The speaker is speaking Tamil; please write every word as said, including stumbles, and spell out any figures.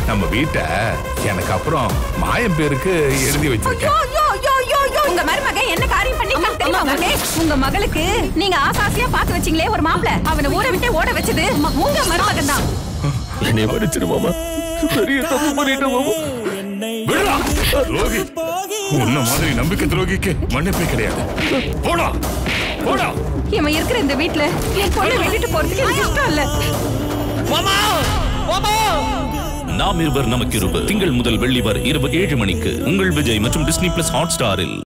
நம்ம வீட்டை எனக்கு அப்புறம் மாயம் பேருக்கு எழுதி வச்சிருக்கேன். உங்க மருமக என்ன காரியம் பண்ணிருக்கான் தெரியுமா உங்களுக்கு? உங்க மகளுக்கு நீங்க ஆசாசியா பாத்து வச்சீங்களே ஒரு மாப்பிள, அவனை ஊரை விட்டு ஓட வச்சது உங்க மருமகன் தான். என்னை மன்னிச்சிரு மாமா, பெரிய தப்பு பண்ணிட்டேன் மாமா. விடுடா துரோகி, உன்ன மாதிரி நம்பிக்கை துரோகிக்கு மன்னிப்பே கிடையாது. போடா போடா. இவன் இருக்கிற இந்த வீட்டுல என் பொண்ணை விட்டுட்டு போறதுக்கு எனக்கு இஷ்டம் இல்ல. மாமா மாமா. நாம் இருவர் நமக்கு இருவர் திங்கள் முதல் வெள்ளி வரை இரவு ஏழு மணிக்கு உங்கள் விஜய் மற்றும் டிஸ்னி பிளஸ் ஹாட் ஸ்டாரில்.